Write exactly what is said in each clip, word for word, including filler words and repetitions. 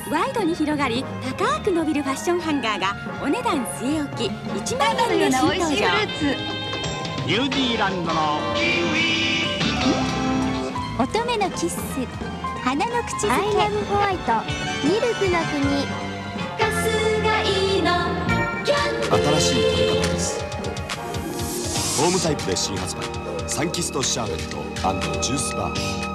ワイドに広がり高く伸びるファッションハンガーがお値段据え置きいちまんえんで新登場。 ニュージーランドの乙女のキッス、花の口づけ、アイアムホワイト、ミルクの国、 ガスがいいの新しい食べ方です。ホームタイプで新発売、サンキストシャーベット&ジュースバー。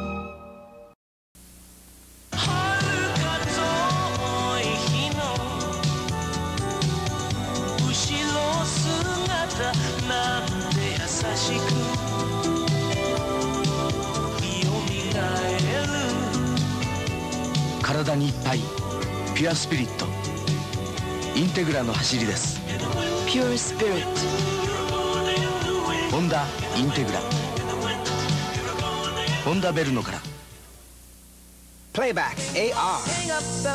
体にいっぱいピュアスピリット、インテグラの走りです。ピュアスピリット、ホンダインテグラ、ホンダベルノから。 プレイバック エーアール。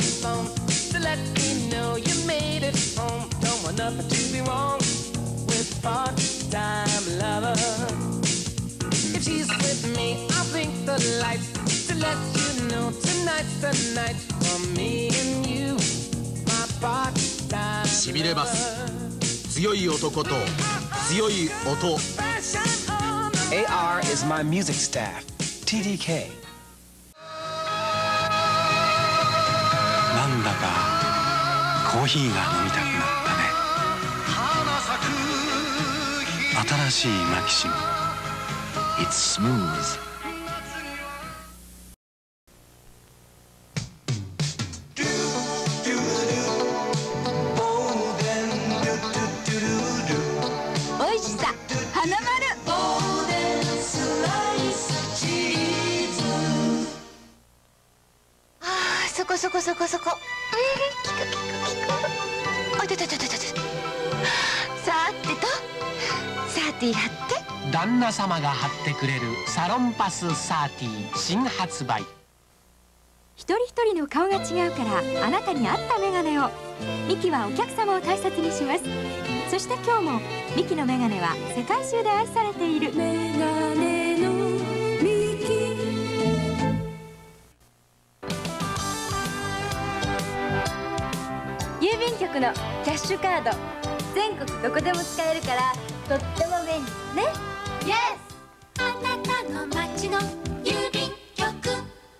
しびれます。強い男と強い音。 エーアール is my music staff ティーディーケー。 なんだかコーヒーが飲みたくなったね。新しいマキシム It's smooth。 そこそこそこそこ。うん、キクキクキク。あ、てててててて。さてと、さてやって。 旦那様が貼ってくれるサロンパスサーティー新発売。 一人一人の顔が違うからあなたに合ったメガネを。ミキはお客様を大切にします。そして今日もミキのメガネは世界中で愛されている。メガネのミキ。郵便局のキャッシュカード、全国どこでも使えるからとっても便利ね。イエス。あなたの街の郵便局。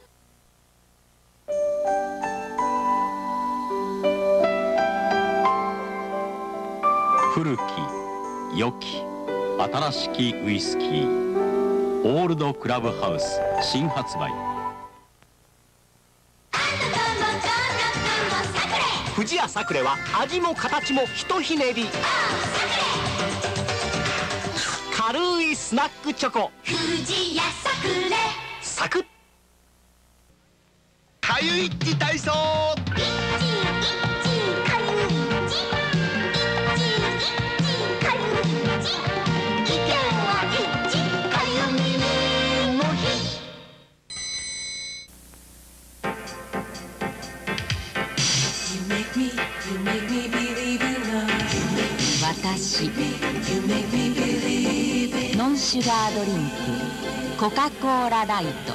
古き良き新しきウイスキー、オールドクラブハウス新発売。 富士屋サクレは味も形もひとひねり。軽いスナックチョコ、 富士屋サクレ。 サクッ。かゆいっち体操。 私ノンシュガードリンクコカ・コーラライト。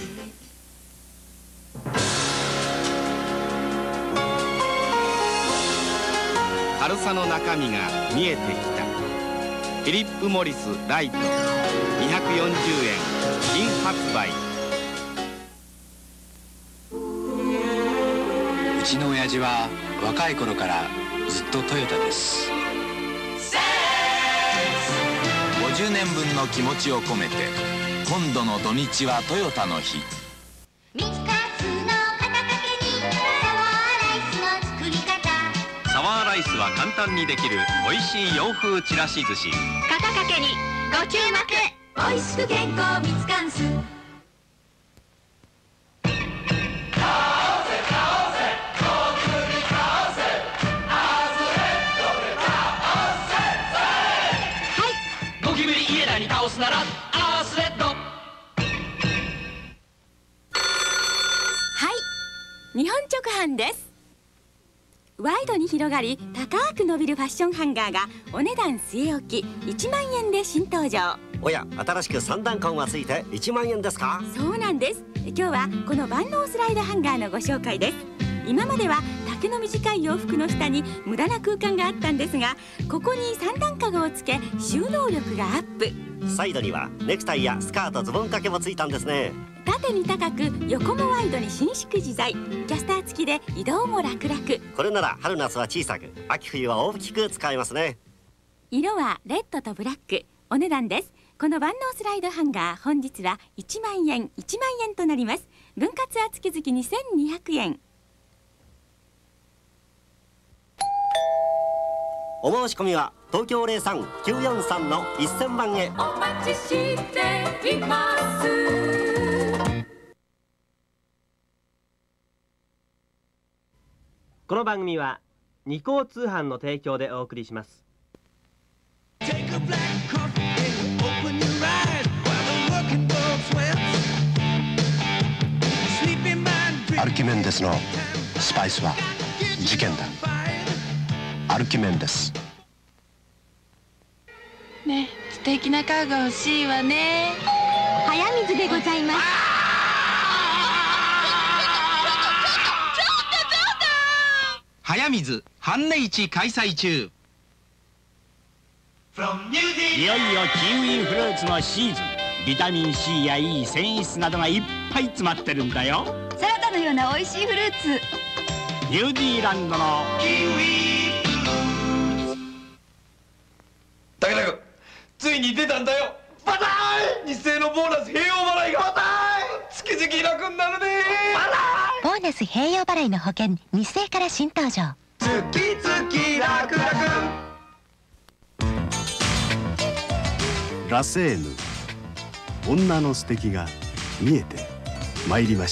軽さの中身が見えてきた。フィリップ・モリスライトにひゃくよんじゅうえん新発売。 うちの親父は若い頃からずっとトヨタです。ごじゅうねんぶんの気持ちを込めて、今度の土日はトヨタの日。 ミツカツの肩掛けにサワーライスの作り方。 サワーライスは簡単にできる美味しい洋風ちらし寿司。 肩掛けにご注目。おいしく健康ミツカンス。 ならアースレッド。はい、 日本直販です。ワイドに広がり高く伸びるファッションハンガーがお値段据え置きいちまんえんで新登場。 おや、新しく三段コンがついていちまんえんですか？ そうなんです。今日はこの万能スライドハンガーのご紹介です。 今までは丈の短い洋服の下に無駄な空間があったんですが、ここに三段カゴをつけ収納力がアップ。 サイドにはネクタイやスカート、ズボン掛けもついたんですね。 縦に高く横もワイドに伸縮自在、キャスター付きで移動も楽々。 これなら春夏は小さく、秋冬は大きく使えますね。 色はレッドとブラック。お値段です。この万能スライドハンガー、本日はいちまんえん、いちまんえんとなります。分割は月々にせんにひゃくえん。 お申し込みは東京ゼロさん きゅうよんさんのいっせんまんへ。 お待ちしています。 この番組は二幸通販の提供でお送りします。 アルキメンデスのスパイスは事件だ。アルキメンデス。 ねえ、素敵なカーが欲しいわね。 早水でございます。 早水半値市開催中。 いよいよキウイフルーツのシーズン。ビタミン C や E、繊維質などがいっぱい詰まってるんだよ。 サラダのような美味しいフルーツ。 ニュージーランドのキウイフルーツ。 武田君、ついに出たんだよ。バターン！日生のボーナス併用払いがバターン！月々楽になるね。 ボーナス併用払いの保険、日生から新登場。 月々楽々。 ラセーヌ、女の素敵が見えてまいりました。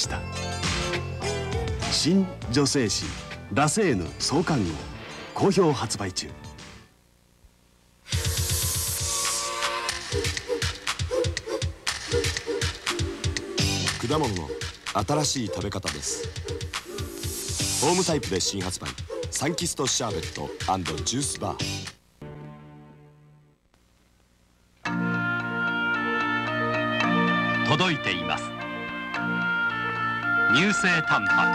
新女性誌ラセーヌ創刊号好評発売中。果物の新しい食べ方です。ホームタイプで新発売、サンキストシャーベット&ジュースバー。 届いています。乳性タンパ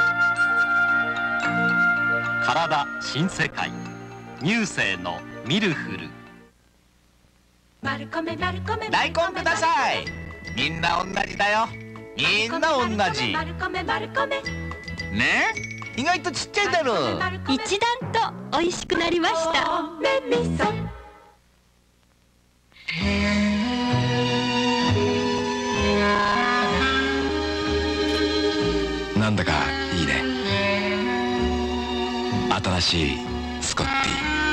ク、体新世界、乳性のミルフル。 マルコメマルコメ大根ください。みんな同じだよ。みんな同じ。 マルコメマルコメ。 ねえ、意外とちっちゃいだろ。 一段と美味しくなりました。 なんだかいいね。新しいスコッテ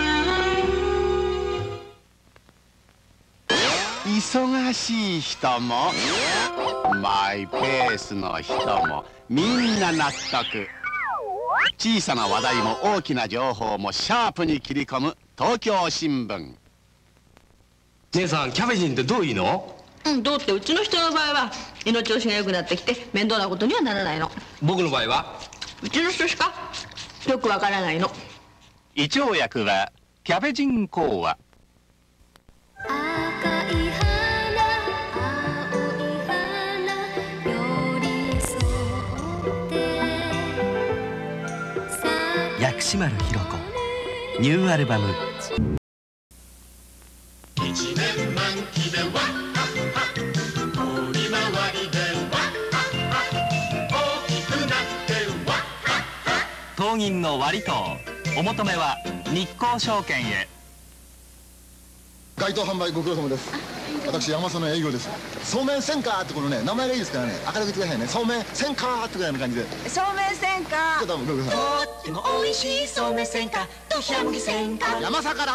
ィ。 忙しい人もマイペースの人もみんな納得。小さな話題も大きな情報もシャープに切り込む東京新聞。 姉さん、キャベジンってどういいの？ うん、どうってうちの人の場合は胃の調子が良くなってきて面倒なことにはならないの。 僕の場合はうちの人しかよくわからないの。 胃腸薬はキャベジンコーワ。 薬師丸ひろ子ニューアルバム一年満期でわっはっは通り回りでわっはっは大きくなってわっはっは。 当銀の割とお求めは日興証券へ。 街頭販売ご苦労様です。私山佐の営業です。そうめんせんかってこのね名前がいいですからね、明るく言ってくださいね。そうめんせんかってぐらいの感じで。 そうめんせんか。 ちょっとご苦労様。 とっても美味しいそうめんせんかとひゃむぎせんか。 山佐から。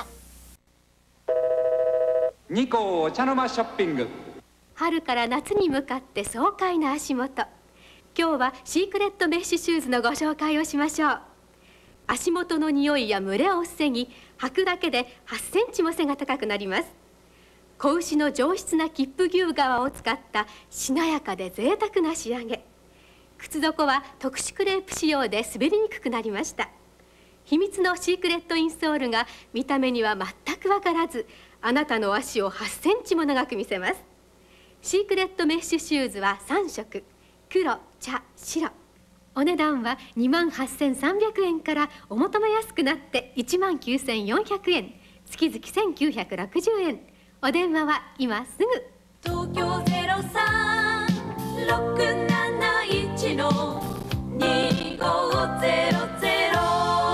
二幸お茶の間ショッピング。 春から夏に向かって爽快な足元。今日はシークレットメッシュシューズのご紹介をしましょう。足元の匂いや蒸れを防ぎ、履くだけではちセンチも背が高くなります。子牛の上質な切符牛革を使ったしなやかで贅沢な仕上げ。靴底は特殊クレープ仕様で滑りにくくなりました。秘密のシークレットインソールが見た目には全く分からず、あなたの足をはちセンチも長く見せます。シークレットメッシュシューズはさんしょく、黒、茶、白。 お値段はにまんはっせんさんびゃくえんからお求めやすくなっていちまんきゅうせんよんひゃくえん、月々せんきゅうひゃくろくじゅうえん。お電話は今すぐ。 東京ゼロさんろくなないちのにごゼロゼロ。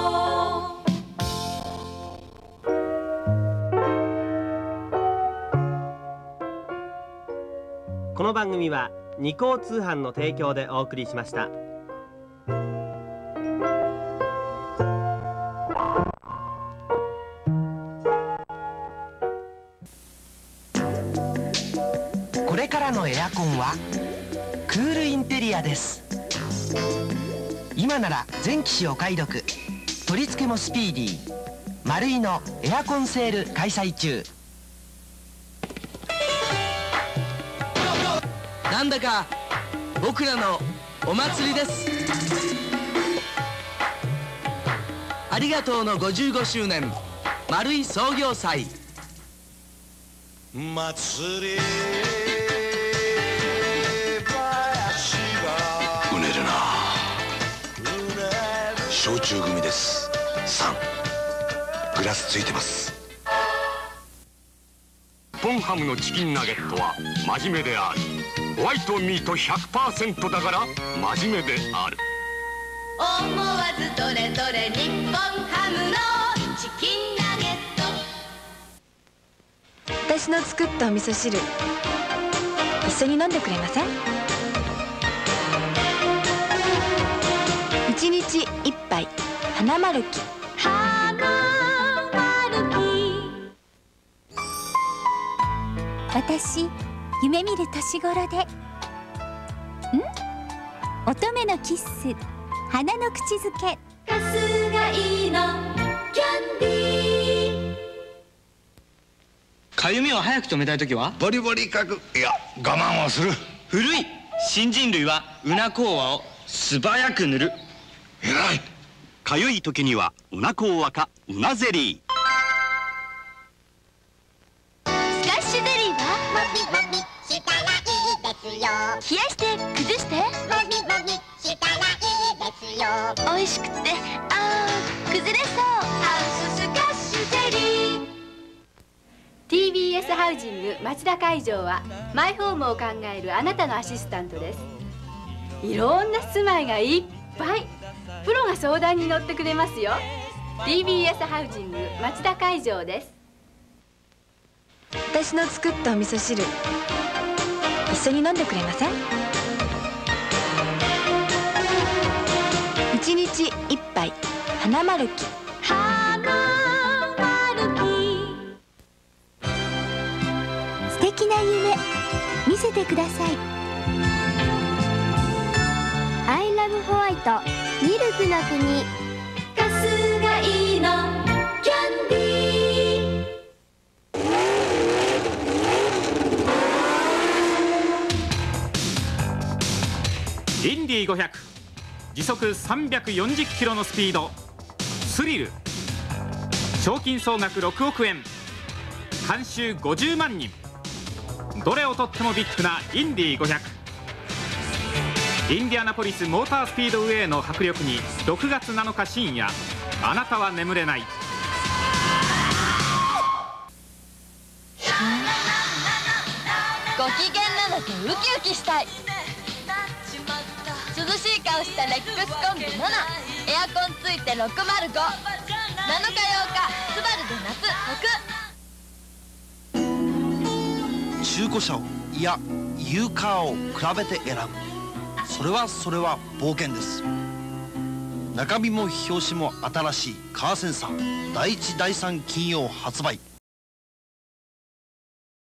この番組は二幸通販の提供でお送りしました。 これからのエアコンはクールインテリアです。今なら全機種お買い得、取り付けもスピーディー。マルイのエアコンセール開催中。 なんだか僕らのお祭りです。ありがとうのごじゅうごしゅうねんマルイ創業祭。 祭りうねるな。焼酎組です。さんグラスついてます。 日本ハムのチキンナゲットは真面目である。ホワイトミート ひゃくパーセント だから真面目である。 思わずどれどれ日本ハムのチキンナゲット。 私の作ったお味噌汁一緒に飲んでくれません？一日一杯花丸き。 花丸き。 私夢見る年頃で、ん？乙女のキッス、花の口づけ。 かすがいのキャンディー。 かゆみを早く止めたいときはボリボリかく。いや我慢はする。古い新人類はうなこうわを素早く塗る。 えらい。かゆい時にはうなこうわかうなゼリー。 スカッシュゼリーはもみもみしたらいいですよ。冷やして崩してもみもみしたらいいですよ。美味しくてあー崩れそう。ハウススカッシュゼリー。 ティービーエス ハウジング町田会場はマイホームを考えるあなたのアシスタントです。いろんな住まいがいっぱい。プロが相談に乗ってくれますよ。 ティービーエス ハウジング町田会場です。 私の作ったお味噌汁一緒に飲んでくれません？一日一杯花丸き。 花丸き。 素敵な夢見せてください。アイラブホワイトミルクの国。 かすがいのキャンディー。 インディごひゃく、時速さんびゃくよんじゅっキロのスピード、スリル。賞金総額ろくおくえん、観衆ごじゅうまんにん。どれをとってもビッグなインディごひゃく。インディアナポリスモータースピードウェイの迫力にろくがつなのか深夜、あなたは眠れない。 ご機嫌なのとウキウキしたい。涼しい顔したレックスコンビなな、エアコンついてろくまるご。なのかようかスバルで夏中古車をいやユーカーを比べて選ぶ。それはそれは冒険です。中身も表紙も新しいカーセンサー、だいいちだいさん金曜発売。